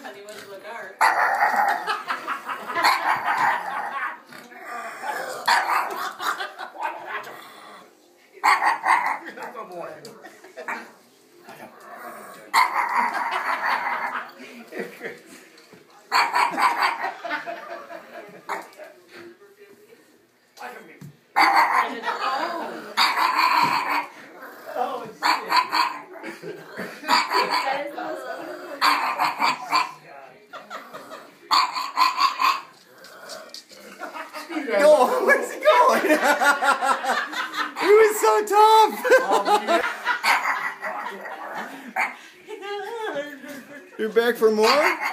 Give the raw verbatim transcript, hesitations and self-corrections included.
And he went to the dark. Oh, where's he going? He was so tough. You're back for more?